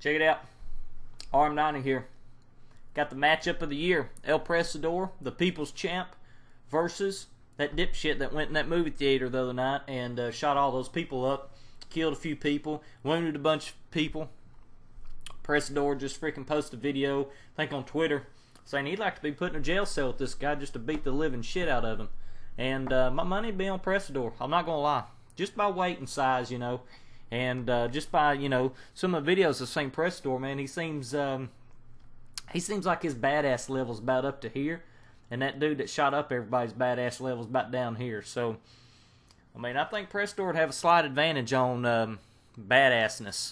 Check it out. RM90 here. Got the matchup of the year. El Presador, the People's Champ, versus that dipshit that went in that movie theater the other night and shot all those people up. Killed a few people. Wounded a bunch of people. Presador just freaking posted a video, I think on Twitter, saying he'd like to be put in a jail cell with this guy just to beat the living shit out of him. And my money would be on Presador. I'm not going to lie. Just by weight and size, you know. And just by, you know, some of the videos of St. Presador, man, he seems like his badass level's about up to here. And that dude that shot up everybody's badass level's about down here. So, I mean, I think Presador would have a slight advantage on badassness.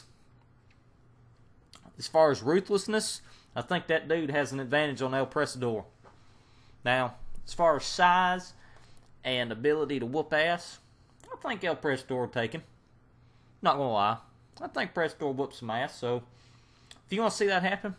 As far as ruthlessness, I think that dude has an advantage on El Presador. Now, as far as size and ability to whoop ass, I think El Presador will take him. Not gonna lie. I think Presador whoops some ass, so if you want to see that happen,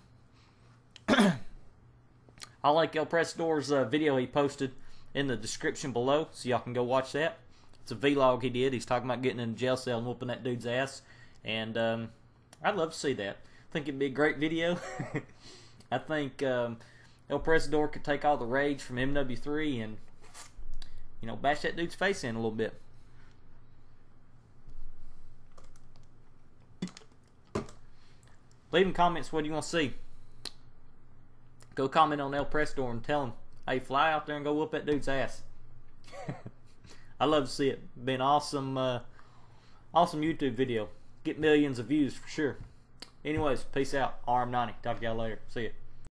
I'll link El Presador's video he posted in the description below, so y'all can go watch that. It's a vlog he did. He's talking about getting in a jail cell and whooping that dude's ass, and I'd love to see that. I think it'd be a great video. I think El Presador could take all the rage from MW3 and, you know, bash that dude's face in a little bit. Leave in comments what you want to see. Go comment on El Presador and tell him, hey, fly out there and go whoop that dude's ass. I love to see it. Be an awesome, awesome YouTube video. Get millions of views for sure. Anyways, peace out. RM90. Talk to y'all later. See ya.